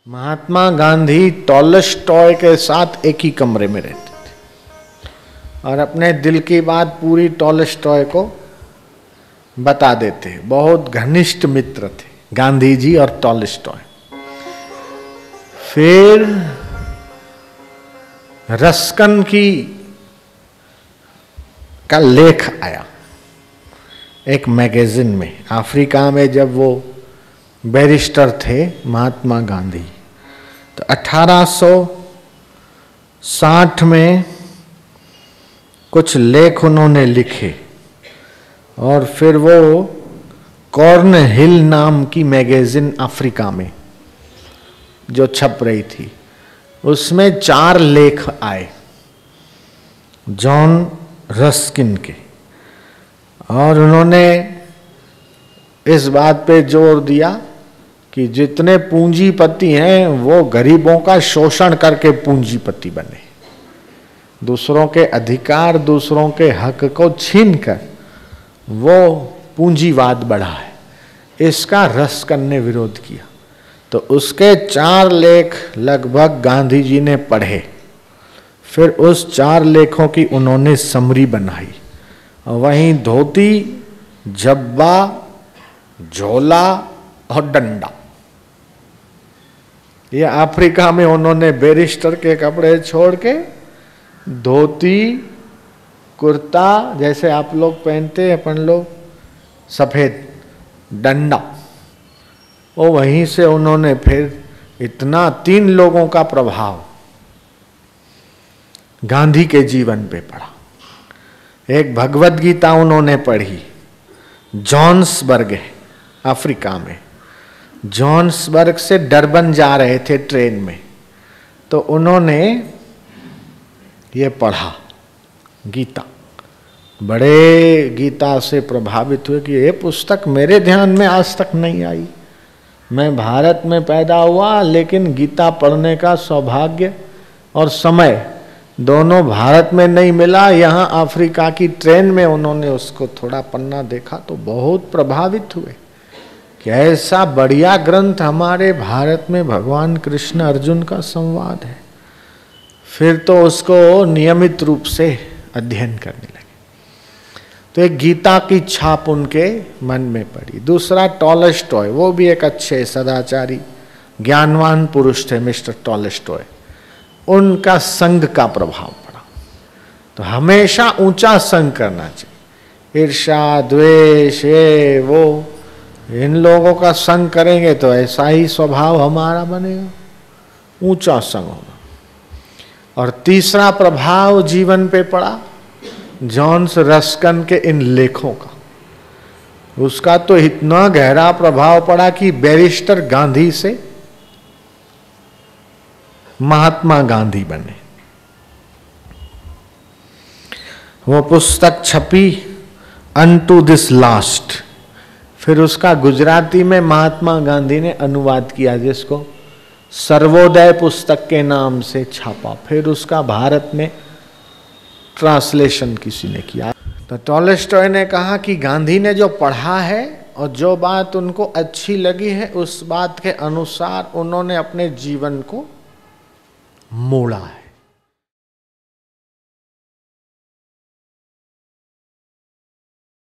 Mahatma Gandhi Tolstoy के साथ एक ही कमरे में रहते थे और अपने दिल की बात पूरी टॉलस्टॉय को बता देते। बहुत घनिष्ठ मित्र थे गांधी जी और टॉलस्टॉय। फिर रस्किन का लेख आया एक मैगजीन में। अफ्रीका में जब वो बैरिस्टर थे महात्मा गांधी, तो 1860 में कुछ लेख उन्होंने लिखे और फिर वो कॉर्न हिल नाम की मैगजीन अफ्रीका में जो छप रही थी, उसमें 4 लेख आए जॉन रस्किन के, और उन्होंने इस बात पे जोर दिया कि जितने पूंजीपति हैं वो गरीबों का शोषण करके पूंजीपति बने, दूसरों के अधिकार, दूसरों के हक को छीनकर वो पूंजीवाद बढ़ाए। इसका रस्किन ने विरोध किया, तो उसके 4 लेख लगभग गांधी जी ने पढ़े। फिर उस 4 लेखों की उन्होंने समरी बनाई, और वहीं धोती, जब्बा, झोला और डंडा, ये अफ्रीका में उन्होंने बैरिस्टर के कपड़े छोड़ के धोती, कुर्ता जैसे आप लोग पहनते हैं, अपन लोग सफेद, डंडा, वो वहीं से उन्होंने फिर इतना 3 लोगों का प्रभाव गांधी के जीवन पे पड़ा। एक भगवत गीता उन्होंने पढ़ी जोहान्सबर्ग है अफ्रीका में। जोहान्सबर्ग से डरबन जा रहे थे ट्रेन में, तो उन्होंने ये पढ़ा गीता, बड़े गीता से प्रभावित हुए कि ये पुस्तक मेरे ध्यान में आज तक नहीं आई। मैं भारत में पैदा हुआ, लेकिन गीता पढ़ने का सौभाग्य और समय दोनों भारत में नहीं मिला। यहाँ अफ्रीका की ट्रेन में उन्होंने उसको थोड़ा पन्ना देखा तो बहुत प्रभावित हुए कि ऐसा बढ़िया ग्रंथ हमारे भारत में भगवान कृष्ण अर्जुन का संवाद है। फिर तो उसको नियमित रूप से अध्ययन करने लगे, तो एक गीता की छाप उनके मन में पड़ी। दूसरा टॉलस्टॉय, वो भी एक अच्छे सदाचारी ज्ञानवान पुरुष थे मिस्टर टॉलस्टॉय, उनका संघ का प्रभाव पड़ा। तो हमेशा ऊंचा संघ करना चाहिए। ईर्ष्या, द्वेष, ये वो, इन लोगों का संग करेंगे तो ऐसा ही स्वभाव हमारा बनेगा, ऊंचा संग होगा। और तीसरा प्रभाव जीवन पे पड़ा जॉन रस्किन के इन लेखों का। उसका तो इतना गहरा प्रभाव पड़ा कि बैरिस्टर गांधी से महात्मा गांधी बने। वो पुस्तक छपी अनटू दिस लास्ट। फिर उसका गुजराती में महात्मा गांधी ने अनुवाद किया, जिसको सर्वोदय पुस्तक के नाम से छापा। फिर उसका भारत में ट्रांसलेशन किसी ने किया। तो टॉलस्टॉय ने कहा कि गांधी ने जो पढ़ा है और जो बात उनको अच्छी लगी है, उस बात के अनुसार उन्होंने अपने जीवन को मोड़ा है।